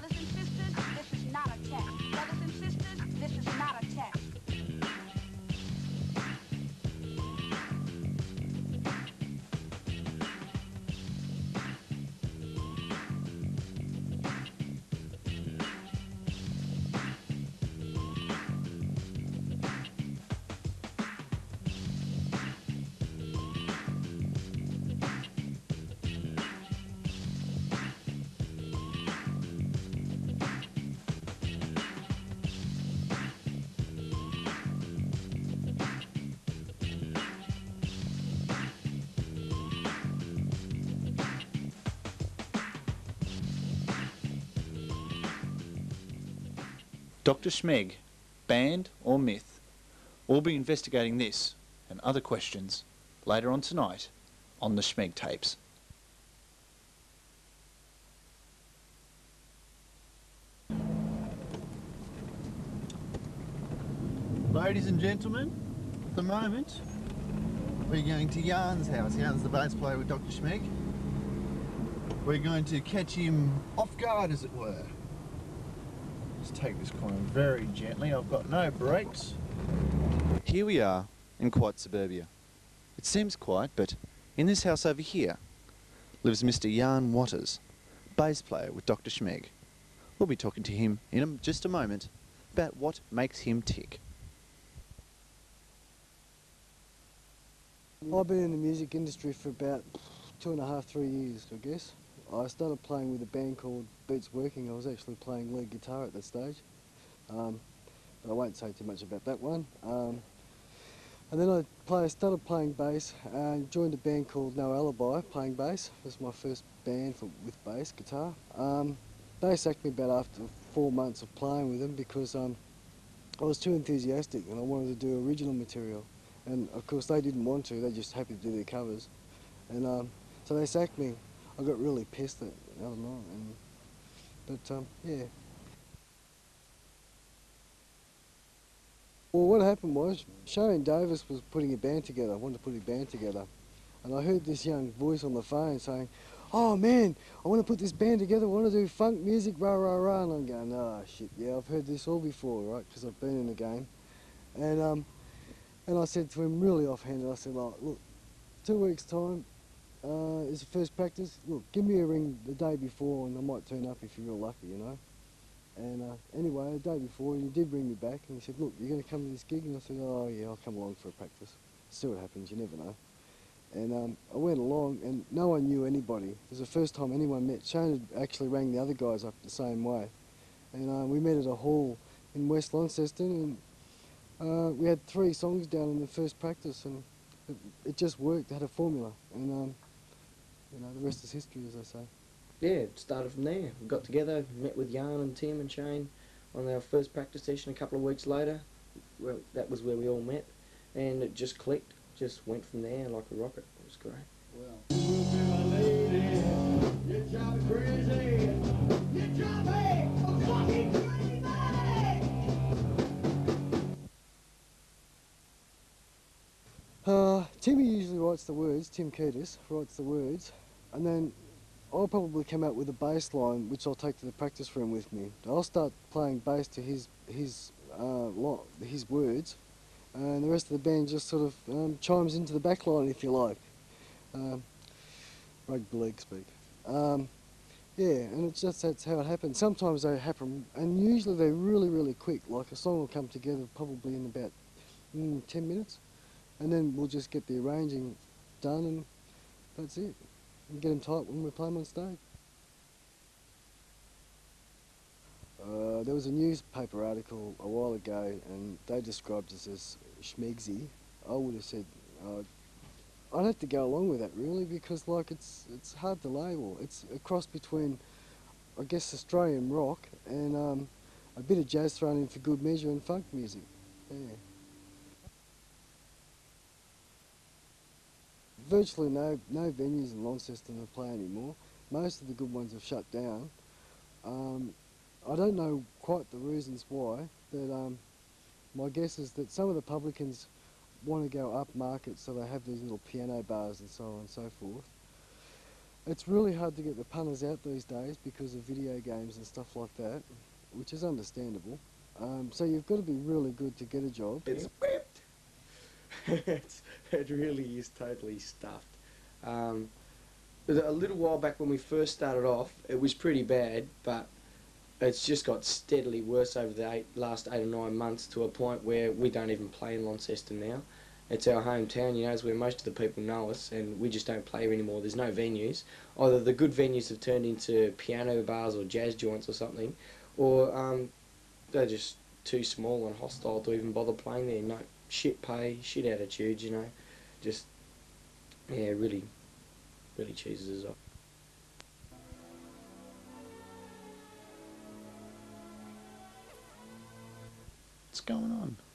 Brothers and sisters, this is not a test. Brothers and sisters, this is not a test. Dr. Schmeg, band or myth? We'll be investigating this and other questions later on tonight on the Schmeg tapes. Ladies and gentlemen, at the moment we're going to Jan's house. Jan's the bass player with Dr. Schmeg. We're going to catch him off guard, as it were. Just take this corner very gently. I've got no brakes. Here we are in quiet suburbia. It seems quiet, but in this house over here lives Mr. Jan Waters, bass player with Dr. Schmeg. We'll be talking to him in just a moment about what makes him tick. I've been in the music industry for about 2.5, 3 years, I guess. I started playing with a band called Beats Working. I was actually playing lead guitar at that stage. But I won't say too much about that one. And then I started playing bass and joined a band called No Alibi, playing bass. It was my first band with bass guitar. They sacked me about after 4 months of playing with them because I was too enthusiastic and I wanted to do original material. And of course they didn't want to, they just happy to do their covers. And so they sacked me. I got really pissed the other night, yeah. Well, what happened was, Shane Davis was putting a band together, wanted to put a band together, and I heard this young voice on the phone saying, "Oh man, I want to put this band together, I want to do funk music, rah rah rah," and I'm going, "Oh shit, yeah, I've heard this all before, right, because I've been in the game." And I said to him really offhanded, I said, "Look, 2 weeks time, is the first practice. Look, give me a ring the day before and I might turn up if you're real lucky, you know." And anyway, the day before, he did ring me back and he said, "Look, you're going to come to this gig?" And I said, "Oh yeah, I'll come along for a practice. See what happens, you never know." And I went along and no one knew anybody. It was the first time anyone met. Shane had actually rang the other guys up the same way. And we met at a hall in West Launceston and we had 3 songs down in the first practice and it just worked, it had a formula. And you know, the rest is history, as I say. Yeah, it started from there. We got together, met with Jan and Tim and Shane on our first practice session a couple of weeks later. Well, that was where we all met, and it just clicked, just went from there like a rocket. It was great. Timmy usually writes the words, Tim Curtis writes the words, and then I'll probably come out with a bass line which I'll take to the practice room with me. I'll start playing bass to his words, and the rest of the band just sort of chimes into the back line, if you like. Rugby league speak. Yeah, and it's just that's how it happens. Sometimes they happen, and usually they're really, really quick. Like a song will come together probably in about 10 minutes, and then we'll just get the arranging done, and that's it. And get them tight when we play them on stage. There was a newspaper article a while ago, and they described us as schmegsy. I would have said I'd have to go along with that really, because like it's hard to label. It's a cross between, I guess, Australian rock and a bit of jazz thrown in for good measure and funk music. Yeah. Virtually no venues in Launceston that play anymore. Most of the good ones have shut down. I don't know quite the reasons why, but my guess is that some of the publicans want to go up market, so they have these little piano bars and so on and so forth. It's really hard to get the punters out these days because of video games and stuff like that, which is understandable. So you've got to be really good to get a job. It's whipped. It really is totally stuffed. A little while back when we first started off, it was pretty bad, but it's just got steadily worse over the last 8 or 9 months to a point where we don't even play in Launceston now. It's our hometown, you know, it's where most of the people know us, and we just don't play here anymore. There's no venues. Either the good venues have turned into piano bars or jazz joints or something, or they're just too small and hostile to even bother playing there. No, shit pay, shit attitude, you know. Just, yeah, really cheeses us off. What's going on?